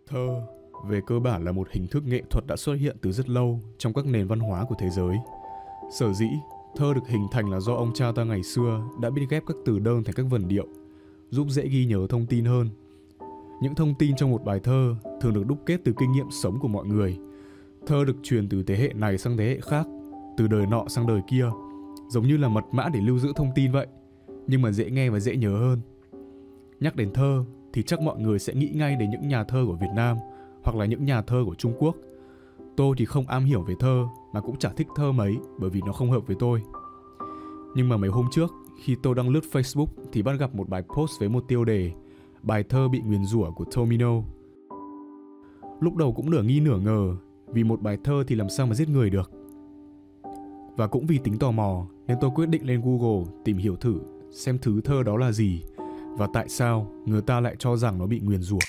Thơ, về cơ bản là một hình thức nghệ thuật đã xuất hiện từ rất lâu trong các nền văn hóa của thế giới. Sở dĩ, thơ được hình thành là do ông cha ta ngày xưa đã biết ghép các từ đơn thành các vần điệu, giúp dễ ghi nhớ thông tin hơn. Những thông tin trong một bài thơ thường được đúc kết từ kinh nghiệm sống của mọi người. Thơ được truyền từ thế hệ này sang thế hệ khác, từ đời nọ sang đời kia, giống như là mật mã để lưu giữ thông tin vậy, nhưng mà dễ nghe và dễ nhớ hơn. Nhắc đến thơ thì chắc mọi người sẽ nghĩ ngay đến những nhà thơ của Việt Nam hoặc là những nhà thơ của Trung Quốc. Tôi thì không am hiểu về thơ mà cũng chả thích thơ mấy bởi vì nó không hợp với tôi. Nhưng mà mấy hôm trước, khi tôi đang lướt Facebook thì bắt gặp một bài post với một tiêu đề bài thơ bị nguyền rủa của Tomino. Lúc đầu cũng nửa nghi nửa ngờ, vì một bài thơ thì làm sao mà giết người được. Và cũng vì tính tò mò nên tôi quyết định lên Google tìm hiểu thử xem thứ thơ đó là gì và tại sao người ta lại cho rằng nó bị nguyền rủa.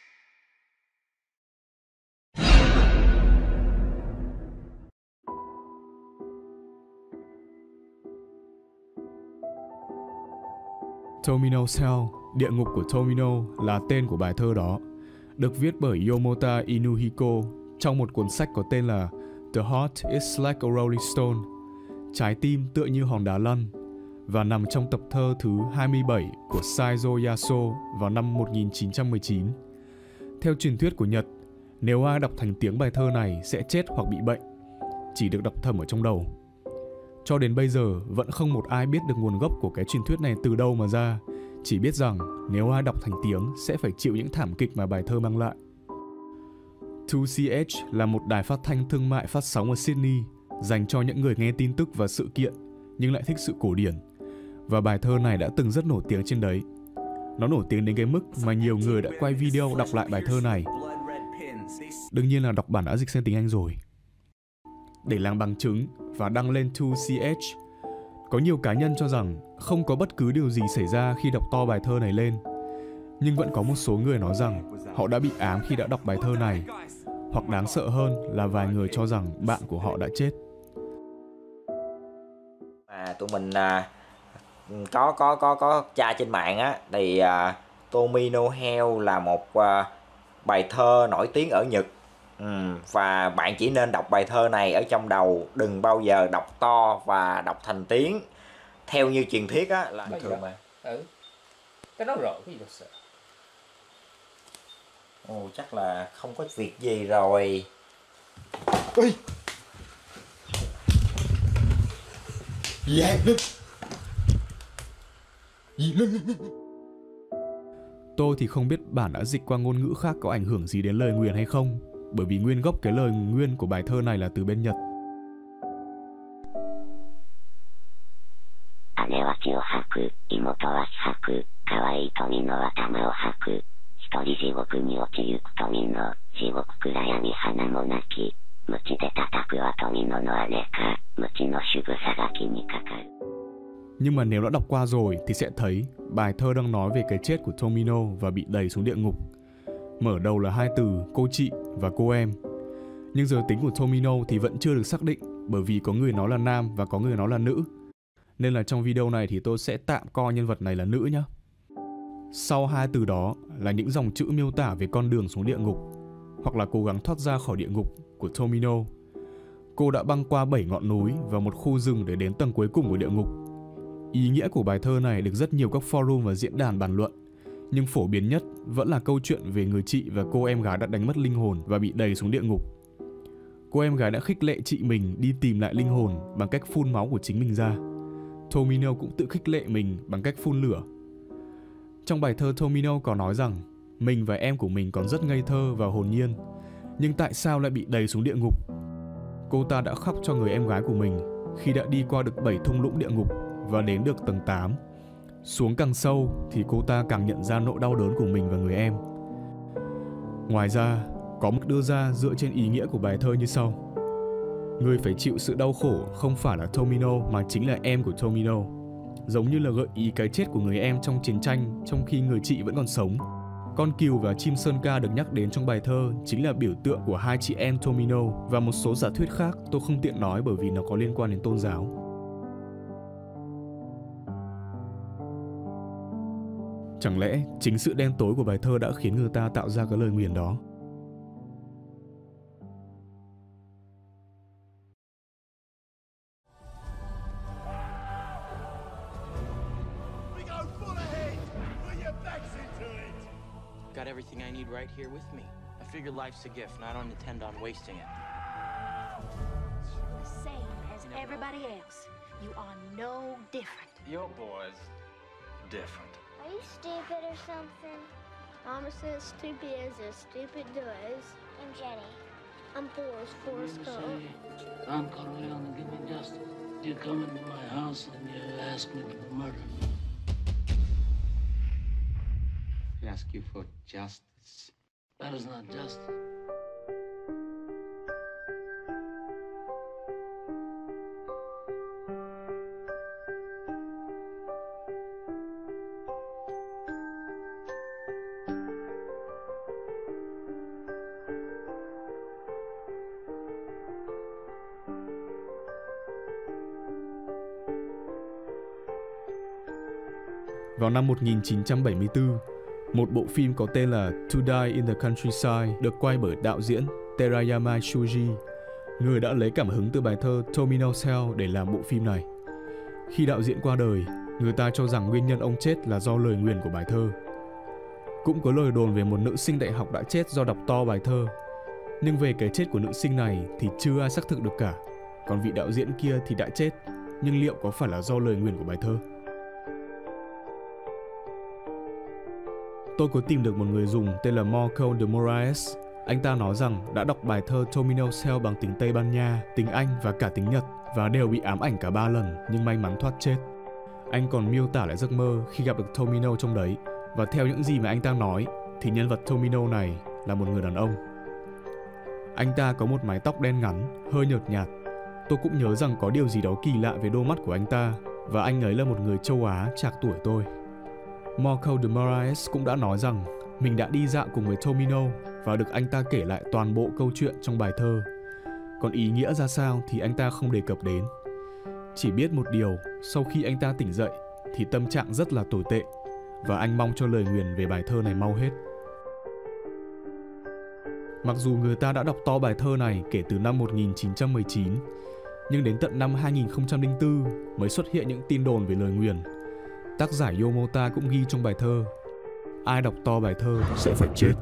Tomino Cell, địa ngục của Tomino là tên của bài thơ đó, được viết bởi Yomota Inuhiko trong một cuốn sách có tên là The Heart is like a Rolling Stone, trái tim tựa như hòn đá lăn, và nằm trong tập thơ thứ 27 của Saizo Yaso vào năm 1919. Theo truyền thuyết của Nhật, nếu ai đọc thành tiếng bài thơ này sẽ chết hoặc bị bệnh, chỉ được đọc thầm ở trong đầu. Cho đến bây giờ vẫn không một ai biết được nguồn gốc của cái truyền thuyết này từ đâu mà ra, chỉ biết rằng nếu ai đọc thành tiếng sẽ phải chịu những thảm kịch mà bài thơ mang lại. 2CH là một đài phát thanh thương mại phát sóng ở Sydney, dành cho những người nghe tin tức và sự kiện nhưng lại thích sự cổ điển. Và bài thơ này đã từng rất nổi tiếng trên đấy. Nó nổi tiếng đến cái mức mà nhiều người đã quay video đọc lại bài thơ này. Đương nhiên là đọc bản đã dịch sang tiếng Anh rồi. Để làm bằng chứng và đăng lên 2CH, có nhiều cá nhân cho rằng không có bất cứ điều gì xảy ra khi đọc to bài thơ này lên. Nhưng vẫn có một số người nói rằng họ đã bị ám khi đã đọc bài thơ này, hoặc đáng sợ hơn là vài người cho rằng bạn của họ đã chết. Tụi mình có tra trên mạng á thì Tomino Hell là một bài thơ nổi tiếng ở Nhật. Và bạn chỉ nên đọc bài thơ này ở trong đầu, đừng bao giờ đọc to và đọc thành tiếng. Theo như truyền thuyết á là bình thường mà. Cái đó rồi, cái gì đâu sợ. Ồ, chắc là không có việc gì rồi. Ui. Tôi thì không biết bản đã dịch qua ngôn ngữ khác có ảnh hưởng gì đến lời nguyền hay không, bởi vì nguyên gốc cái lời nguyên của bài thơ này là từ bên Nhật. Nhưng mà nếu đã đọc qua rồi thì sẽ thấy bài thơ đang nói về cái chết của Tomino và bị đẩy xuống địa ngục. Mở đầu là hai từ cô chị và cô em. Nhưng giới tính của Tomino thì vẫn chưa được xác định, bởi vì có người nói là nam và có người nói là nữ. Nên là trong video này thì tôi sẽ tạm coi nhân vật này là nữ nhé. Sau hai từ đó là những dòng chữ miêu tả về con đường xuống địa ngục, hoặc là cố gắng thoát ra khỏi địa ngục của Tomino. Cô đã băng qua 7 ngọn núi và một khu rừng để đến tầng cuối cùng của địa ngục. Ý nghĩa của bài thơ này được rất nhiều các forum và diễn đàn bàn luận, nhưng phổ biến nhất vẫn là câu chuyện về người chị và cô em gái đã đánh mất linh hồn và bị đày xuống địa ngục. Cô em gái đã khích lệ chị mình đi tìm lại linh hồn bằng cách phun máu của chính mình ra. Tomino cũng tự khích lệ mình bằng cách phun lửa. Trong bài thơ, Tomino có nói rằng mình và em của mình còn rất ngây thơ và hồn nhiên, nhưng tại sao lại bị đày xuống địa ngục? Cô ta đã khóc cho người em gái của mình khi đã đi qua được 7 thung lũng địa ngục và đến được tầng 8. Xuống càng sâu thì cô ta càng nhận ra nỗi đau đớn của mình và người em. Ngoài ra, có một đưa ra dựa trên ý nghĩa của bài thơ như sau. Người phải chịu sự đau khổ không phải là Tomino mà chính là em của Tomino. Giống như là gợi ý cái chết của người em trong chiến tranh trong khi người chị vẫn còn sống. Con cừu và chim sơn ca được nhắc đến trong bài thơ chính là biểu tượng của hai chị em Tomino và một số giả thuyết khác tôi không tiện nói bởi vì nó có liên quan đến tôn giáo. Chẳng lẽ chính sự đen tối của bài thơ đã khiến người ta tạo ra cái lời nguyền đó? Got everything I need right here with me. I figure life's a gift, and I don't intend on wasting it. The same as everybody else. You are no different. Your boy's different. Are you stupid or something? Mama says stupid as stupid does. I'm Jenny. I'm Forrest Gump. Don Corleone, give me justice. You come into my house and you ask me for murder. I ask you for justice. That is not justice. Vào năm 1974, một bộ phim có tên là To Die in the Countryside được quay bởi đạo diễn Terayama Shoji, người đã lấy cảm hứng từ bài thơ Tomino's Hell để làm bộ phim này. Khi đạo diễn qua đời, người ta cho rằng nguyên nhân ông chết là do lời nguyền của bài thơ. Cũng có lời đồn về một nữ sinh đại học đã chết do đọc to bài thơ. Nhưng về cái chết của nữ sinh này thì chưa ai xác thực được cả. Còn vị đạo diễn kia thì đã chết, nhưng liệu có phải là do lời nguyền của bài thơ? Tôi có tìm được một người dùng tên là Marco de Moraes. Anh ta nói rằng đã đọc bài thơ Tomino's Hell bằng tiếng Tây Ban Nha, tiếng Anh và cả tiếng Nhật và đều bị ám ảnh cả 3 lần nhưng may mắn thoát chết. Anh còn miêu tả lại giấc mơ khi gặp được Tomino trong đấy, và theo những gì mà anh ta nói thì nhân vật Tomino này là một người đàn ông. Anh ta có một mái tóc đen ngắn, hơi nhợt nhạt. Tôi cũng nhớ rằng có điều gì đó kỳ lạ về đôi mắt của anh ta, và anh ấy là một người châu Á trạc tuổi tôi. Marco de Moraes cũng đã nói rằng mình đã đi dạo cùng với Tomino và được anh ta kể lại toàn bộ câu chuyện trong bài thơ. Còn ý nghĩa ra sao thì anh ta không đề cập đến. Chỉ biết một điều, sau khi anh ta tỉnh dậy thì tâm trạng rất là tồi tệ, và anh mong cho lời nguyền về bài thơ này mau hết. Mặc dù người ta đã đọc to bài thơ này kể từ năm 1919, nhưng đến tận năm 2004 mới xuất hiện những tin đồn về lời nguyền. Tác giả Yomota cũng ghi trong bài thơ: ai đọc to bài thơ sẽ phải chết.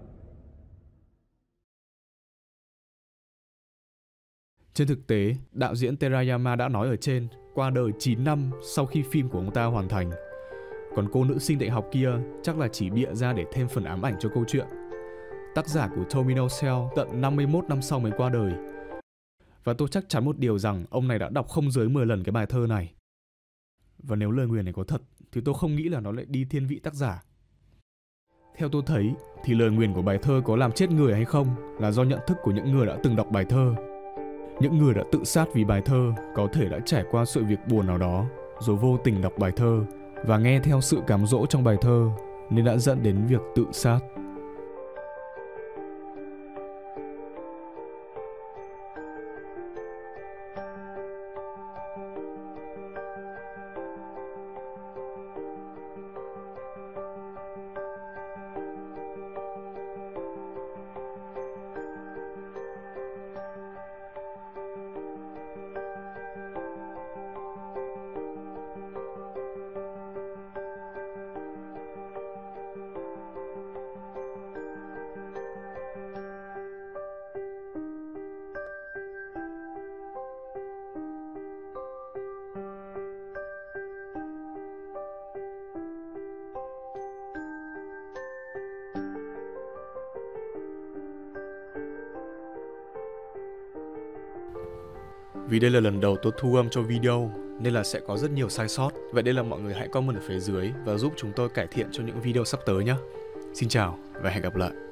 Trên thực tế, đạo diễn Terayama đã nói ở trên, qua đời 9 năm sau khi phim của ông ta hoàn thành. Còn cô nữ sinh đại học kia chắc là chỉ bịa ra để thêm phần ám ảnh cho câu chuyện. Tác giả của Tomino's Hell tận 51 năm sau mới qua đời. Và tôi chắc chắn một điều rằng ông này đã đọc không dưới 10 lần cái bài thơ này. Và nếu lời nguyền này có thật thì tôi không nghĩ là nó lại đi thiên vị tác giả. Theo tôi thấy thì lời nguyền của bài thơ có làm chết người hay không là do nhận thức của những người đã từng đọc bài thơ. Những người đã tự sát vì bài thơ có thể đã trải qua sự việc buồn nào đó rồi vô tình đọc bài thơ và nghe theo sự cám dỗ trong bài thơ nên đã dẫn đến việc tự sát. Vì đây là lần đầu tôi thu âm cho video nên là sẽ có rất nhiều sai sót. Vậy nên là mọi người hãy comment ở phía dưới và giúp chúng tôi cải thiện cho những video sắp tới nhé. Xin chào và hẹn gặp lại.